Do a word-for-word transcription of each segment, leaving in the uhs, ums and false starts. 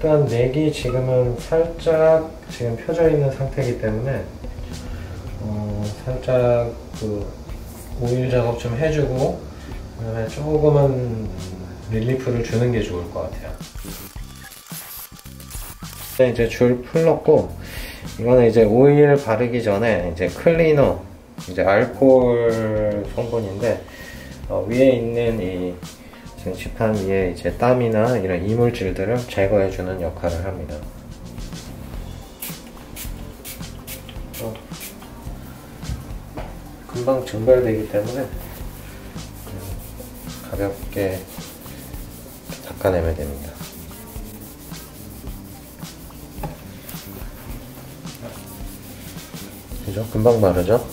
일단 넥이 지금은 살짝 지금 펴져 있는 상태이기 때문에 어, 살짝 그 오일 작업 좀 해주고 그다음에 조금은 릴리프를 주는 게 좋을 것 같아요. 이제 줄 풀렀고, 이거는 이제 오일 바르기 전에 이제 클리너, 이제 알코올 성분인데 어, 위에 있는 이 지금 지판 위에 이제 땀이나 이런 이물질들을 제거해주는 역할을 합니다. 어, 금방 증발되기 때문에 가볍게 닦아내면 됩니다. 그죠? 금방 마르죠?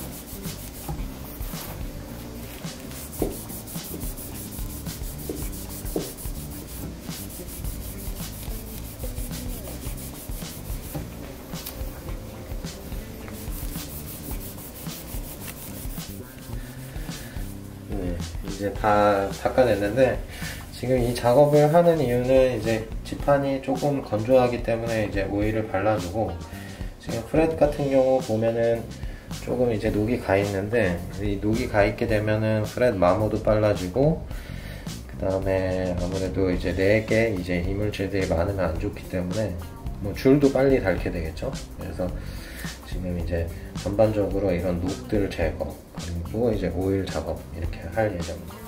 네, 이제 다 닦아냈는데 지금 이 작업을 하는 이유는 이제 지판이 조금 건조하기 때문에 이제 오일을 발라주고, 지금 프렛 같은 경우 보면은 조금 이제 녹이 가 있는데 이 녹이 가 있게 되면은 프렛 마모도 빨라지고, 그 다음에 아무래도 이제 넥에 이제 이물질들이 많으면 안 좋기 때문에 뭐 줄도 빨리 닳게 되겠죠. 그래서 지금 이제 전반적으로 이런 녹들 제거 그리고 이제 오일 작업 이렇게 할 예정입니다.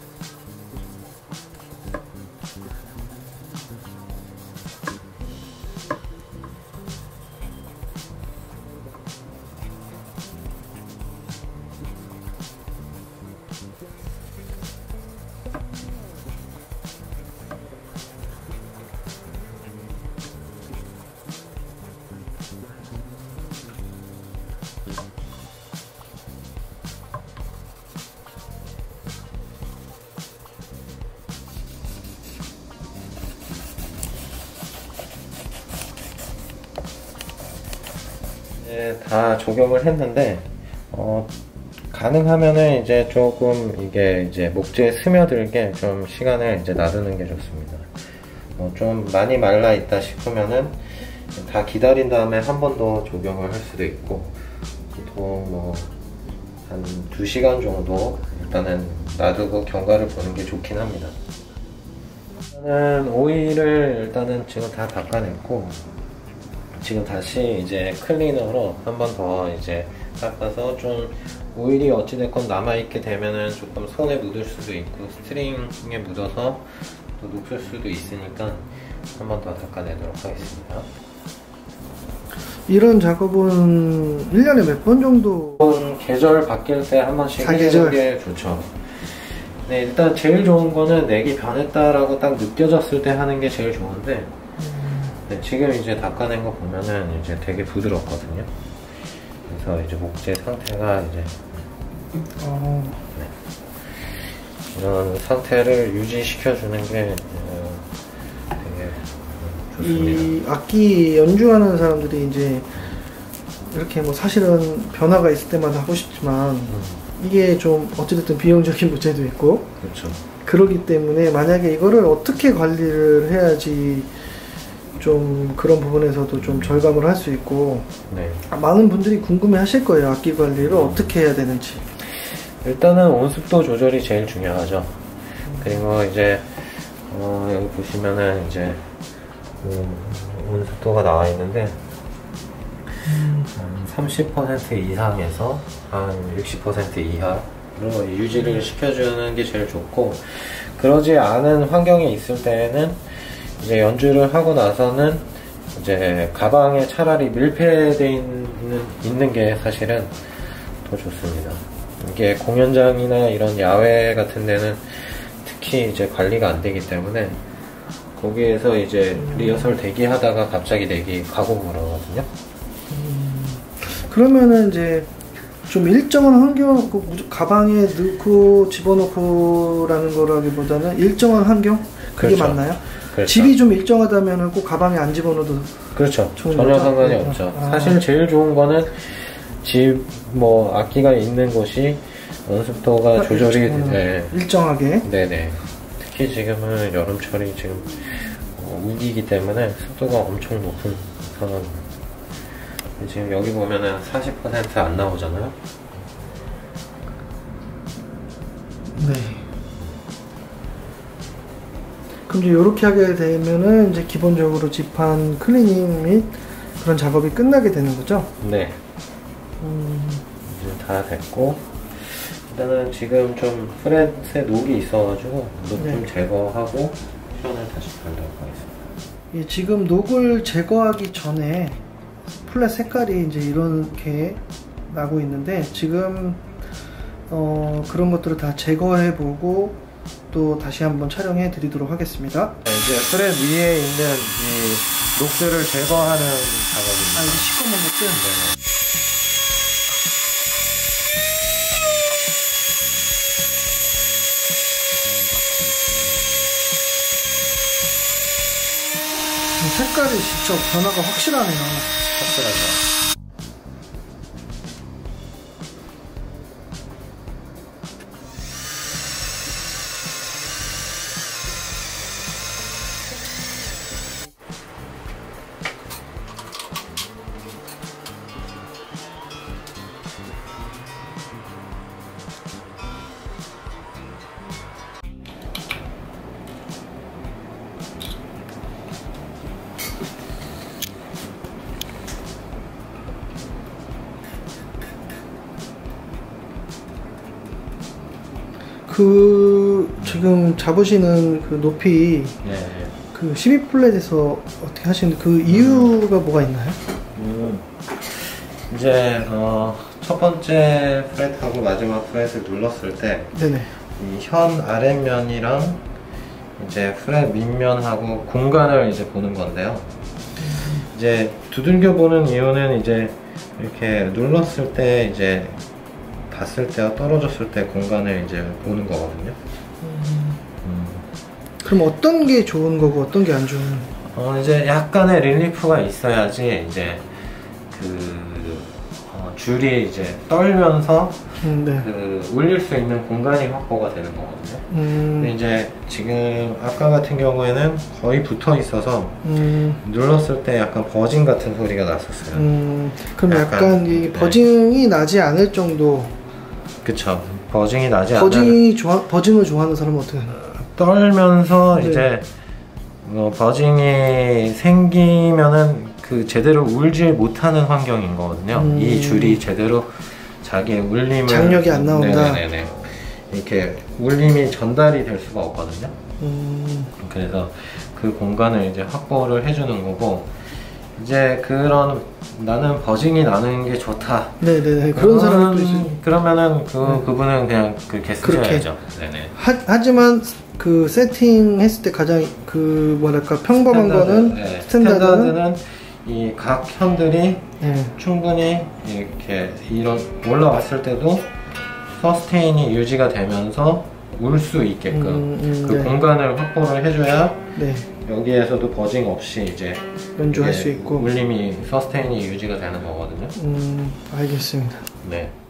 이제 다 적용을 했는데 어, 가능하면은 이제 조금 이게 이제 목재에 스며들게 좀 시간을 이제 놔두는 게 좋습니다. 어, 좀 많이 말라 있다 싶으면은 다 기다린 다음에 한 번 더 적용을 할 수도 있고, 보통 뭐 한 두 시간 정도 일단은 놔두고 경과를 보는 게 좋긴 합니다. 일단은 오일을 일단은 지금 다 닦아냈고, 지금 다시 이제 클리너로 한 번 더 이제 닦아서 좀 오일이 어찌됐건 남아있게 되면은 조금 손에 묻을 수도 있고 스트링에 묻어서 또 녹슬 수도 있으니까 한 번 더 닦아내도록 하겠습니다. 이런 작업은 일 년에 몇 번 정도? 계절 바뀔 때 한 번씩 해주는 게 좋죠. 네, 일단 제일 좋은 거는 넥이 변했다라고 딱 느껴졌을 때 하는 게 제일 좋은데, 네, 지금 이제 닦아낸 거 보면은 이제 되게 부드럽거든요. 그래서 이제 목재 상태가 이제 어... 네, 이런 상태를 유지시켜주는 게 되게 좋습니다. 이 악기 연주하는 사람들이 이제 이렇게 뭐 사실은 변화가 있을 때마다 하고 싶지만 음. 이게 좀 어찌됐든 비용적인 문제도 있고, 그렇죠. 그러기 때문에 만약에 이거를 어떻게 관리를 해야지 좀 그런 부분에서도 좀 절감을 할 수 있고, 네. 많은 분들이 궁금해 하실 거예요. 악기 관리를 음. 어떻게 해야 되는지. 일단은 온습도 조절이 제일 중요하죠. 음. 그리고 이제 어, 여기 보시면은 이제 음, 온습도가 나와 있는데 음. 한 삼십 퍼센트 이상에서 한 육십 퍼센트 이하로 유지를 시켜주는 게 제일 좋고, 그러지 않은 환경에 있을 때는 이제 연주를 하고 나서는 이제 가방에 차라리 밀폐되어 있는, 있는 게 사실은 더 좋습니다. 이게 공연장이나 이런 야외 같은 데는 특히 이제 관리가 안 되기 때문에 거기에서 이제 리허설 대기하다가 갑자기 넥이 가고 그러거든요. 음, 그러면은 이제 좀 일정한 환경, 가방에 넣고 집어넣고라는 거라기보다는 일정한 환경? 그게 그렇죠. 맞나요? 그렇죠. 집이 좀 일정하다면 꼭 가방에 안 집어넣어도 그렇죠. 전혀 거죠? 상관이 네. 없죠. 아. 사실 제일 좋은 거는 집 뭐 악기가 있는 곳이 온습도가 조절이 네. 일정하게. 네네. 특히 지금은 여름철이 지금 어, 우기기 때문에 습도가 엄청 높은 상황입니다. 지금 여기 보면은 사십 퍼센트 안 나오잖아요. 네. 그럼 이제 이렇게 하게 되면은 이제 기본적으로 지판 클리닝 및 그런 작업이 끝나게 되는 거죠? 네. 음... 이제 다 됐고, 일단은 지금 좀 프렛에 녹이 있어가지고 녹 좀 네. 제거하고 쿠션을 다시 달도록 하겠습니다. 예, 지금 녹을 제거하기 전에 플랫 색깔이 이제 이렇게 나고 있는데, 지금 어, 그런 것들을 다 제거해 보고 또 다시 한번 촬영해 드리도록 하겠습니다. 이제 프렛 위에 있는 이 녹들을 제거하는 작업입니다. 아, 이게 시꺼먼 녹들? 네. 색깔이 진짜 변화가 확실하네요. 확실하죠. 그 지금 잡으시는 그 높이 네. 그 십이 플랫에서 어떻게 하시는데 그 이유가 음. 뭐가 있나요? 음. 이제 어, 첫 번째 프렛하고 마지막 프렛을 눌렀을 때 네네. 이 현 아랫면이랑 이제 프렛 밑면하고 공간을 이제 보는 건데요. 음. 이제 두들겨 보는 이유는 이제 이렇게 눌렀을 때 이제 봤을 때와 떨어졌을 때 공간을 이제 보는 거거든요. 음. 음. 그럼 어떤 게 좋은 거고 어떤 게 안 좋은? 어 이제 약간의 릴리프가 있어야지 이제 그 어, 줄이 이제 떨면서 음, 네. 그 울릴 수 있는 공간이 확보가 되는 거거든요. 음. 근데 이제 지금 아까 같은 경우에는 거의 붙어 있어서 음. 눌렀을 때 약간 버징 같은 소리가 났었어요. 음. 그럼 약간, 약간 이 버징이 네. 나지 않을 정도. 그쵸. 버징이 나지 않는. 버징이 좋아, 버징을 좋아하는 사람은 어떻게 하나요? 떨면서 네. 이제 뭐 버징이 생기면은 그 제대로 울지 못하는 환경인 거거든요. 음. 이 줄이 제대로 자기의 울림을 장력이 안 나온다. 네네네. 이렇게 울림이 전달이 될 수가 없거든요. 음. 그래서 그 공간을 이제 확보를 해주는 거고, 이제 그런 나는 버징이 나는 게 좋다. 네네. 그런 사람도 있어요. 그러면은 그 네. 그분은 그냥 그렇게 쓰셔야죠. 네네. 하, 하지만 그 세팅 했을 때 가장 그 뭐랄까 평범한 스탠다드, 거는 네. 스탠다드는, 스탠다드는 이 각 현들이 네. 충분히 이렇게 이런 올라왔을 때도 서스테인이 유지가 되면서 울 수 있게끔 음, 음, 그 네. 공간을 확보를 해줘야 네. 여기에서도 버징 없이 이제 연주할 수 있고 울림이 서스테인이 유지가 되는 거거든요. 음, 알겠습니다. 네.